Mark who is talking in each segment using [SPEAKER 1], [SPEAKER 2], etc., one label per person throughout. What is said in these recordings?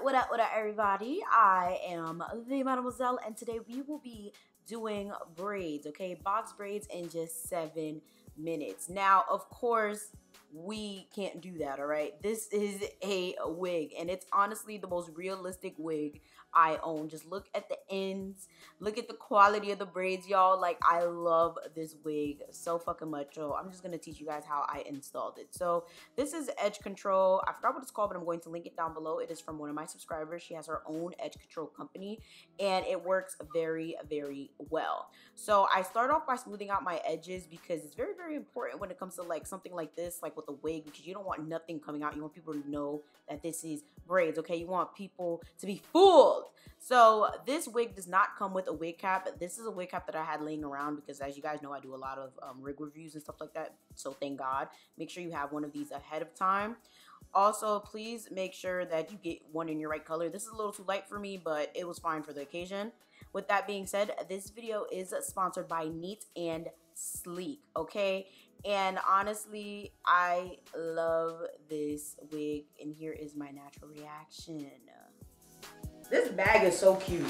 [SPEAKER 1] What up, everybody? I am the Mademoiselle, and today we will be doing braids, okay? Box braids in just 7 minutes. Now, of course, we can't do that, all right? This is a wig, and it's honestly the most realistic wig I own. Just look at the ends, look at the quality of the braids, y'all. Like, I love this wig so fucking much. So I'm just gonna teach you guys how I installed it. So this is Edge Control. I forgot what it's called, but I'm going to link it down below. It is from one of my subscribers. She has her own Edge Control company, and it works very, very well. So I start off by smoothing out my edges because it's very, very important when it comes to like something like this, like with a wig, because you don't want nothing coming out. You want people to know that this is braids, okay? You want people to be fooled. So this wig does not come with a wig cap. This is a wig cap that I had laying around because, as you guys know, I do a lot of rig reviews and stuff like that. So thank God. Make sure you have one of these ahead of time. Also, please make sure that you get one in your right color. This is a little too light for me, but it was fine for the occasion. With that being said, this video is sponsored by Neat and Sleek, okay? And honestly, I love this wig, and here is my natural reaction. This bag is so cute.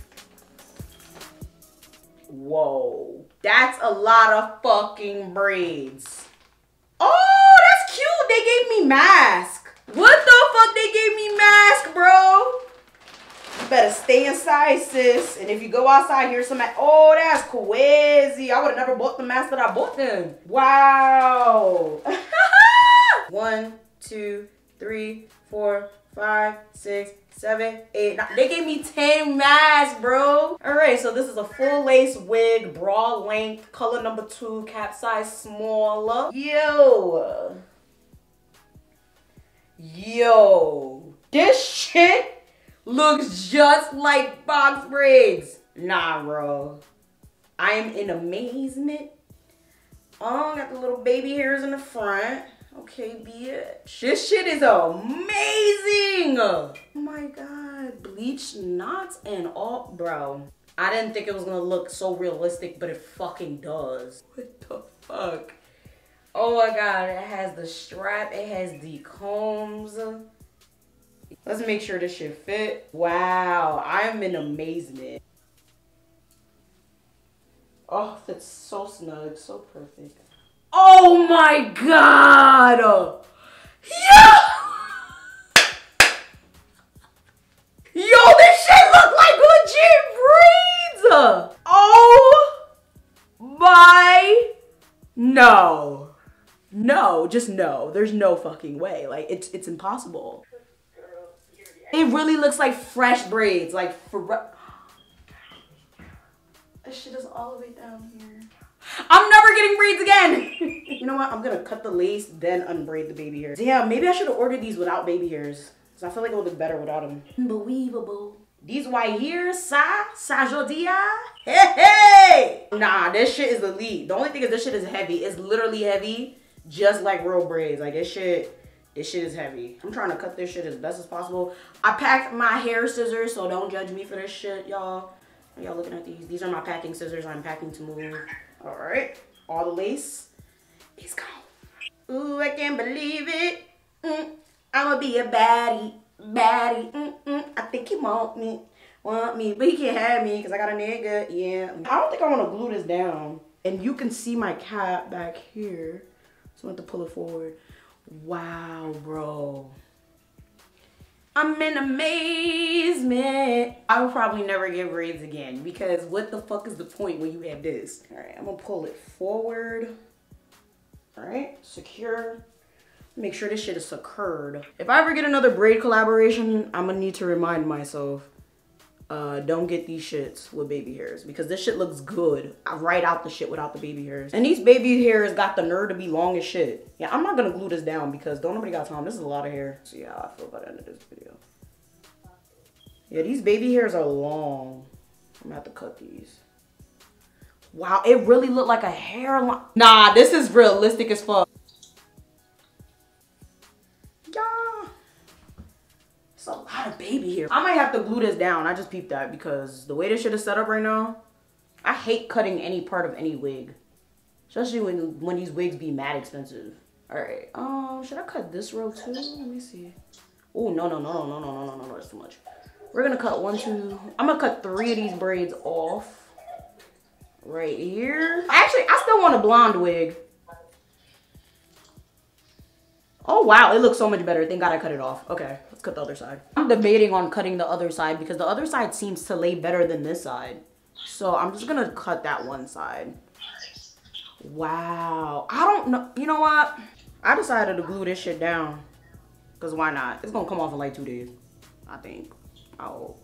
[SPEAKER 1] Whoa, that's a lot of fucking braids. Oh, that's cute. They gave me mask. What the fuck? They gave me mask, bro. You better stay inside, sis. And if you go outside, here's some. Oh, that's crazy. I would have never bought the mask that I bought them. Wow. 1, 2, 3, 4, 5, 6, 7, 8, 9. They gave me 10 masks, bro. All right, so this is a full lace wig, bra length, color number 2, cap size smaller. Yo, this shit looks just like box braids. Nah, bro. I am in amazement. Oh, got the little baby hairs in the front. Okay, bitch. This shit is amazing. Oh my God. Bleach knots and all. Bro, I didn't think it was gonna look so realistic, but it fucking does. What the fuck? Oh my God. It has the strap. It has the combs. Let's make sure this shit fit. Wow. I'm in amazement. Oh, that's so snug. So perfect. Oh my God! Yo! Yo, this shit look like legit braids! Oh my... No. No, just no. There's no fucking way. Like, it's impossible. It really looks like fresh braids. Like, this shit is all the way down here. I'm never getting braids again. You know what? I'm gonna cut the lace, then unbraid the baby hairs. Damn, maybe I should have ordered these without baby hairs. Cause I feel like it would look better without them. Unbelievable. These white hairs, Sajodia. Hey! Nah, this shit is elite. The only thing is this shit is heavy. It's literally heavy, just like real braids. Like this shit is heavy. I'm trying to cut this shit as best as possible. I packed my hair scissors, so don't judge me for this shit, y'all. Y'all looking at these? These are my packing scissors. I'm packing to move. All right, all the lace is gone. Ooh, I can't believe it. I'ma be a baddie. I think he want me, but he can't have me because I got a nigga. Yeah, I don't think I want to glue this down. And you can see my cap back here, so I have to pull it forward. Wow, bro. I'm in amazement. I will probably never get braids again because what the fuck is the point when you have this? All right, I'm gonna pull it forward. All right, secure. Make sure this shit is secured. If I ever get another braid collaboration, I'm gonna need to remind myself, don't get these shits with baby hairs because this shit looks good. I write out the shit without the baby hairs. And these baby hairs got the nerve to be long as shit. Yeah, I'm not gonna glue this down because don't nobody got time. This is a lot of hair. So yeah, I feel by the end of this video. Yeah, these baby hairs are long. I'm gonna have to cut these. Wow, it really looked like a hairline. Nah, this is realistic as fuck. Yeah. It's a lot of baby hair. I might have to glue this down. I just peeped that because the way this shit is set up right now, I hate cutting any part of any wig. Especially when these wigs be mad expensive. All right, should I cut this row too? Let me see. Oh, no, that's too much. We're gonna cut 1, 2, I'm gonna cut 3 of these braids off. Right here. Actually, I still want a blonde wig. Oh wow, it looks so much better. Thank God I cut it off. Okay, let's cut the other side. I'm debating on cutting the other side because the other side seems to lay better than this side. So I'm just gonna cut that one side. Wow, I don't know. You know what? I decided to glue this shit down. Because why not? It's gonna come off in like 2 days, I think. I hope.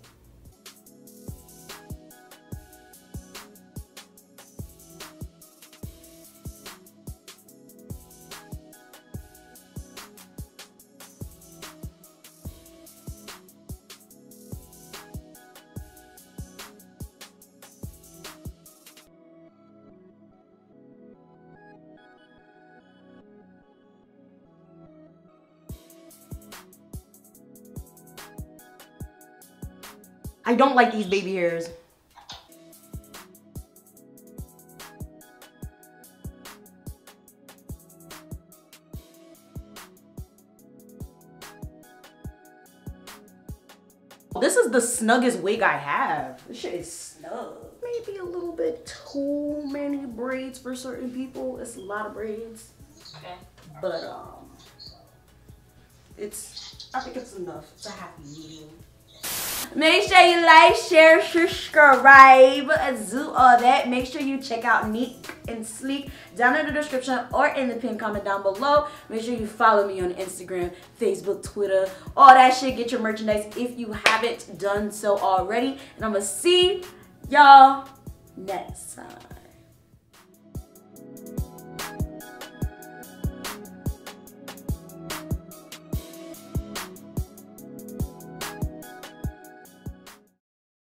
[SPEAKER 1] I don't like these baby hairs. This is the snuggest wig I have. This shit is snug. Maybe a little bit too many braids for certain people. It's a lot of braids. Okay. But I think it's enough. It's a happy medium. Make sure you like, share, subscribe, do all that. Make sure you check out Neat and Sleek down in the description or in the pinned comment down below. Make sure you follow me on Instagram, Facebook, Twitter, all that shit. Get your merchandise if you haven't done so already. And I'm gonna see y'all next time.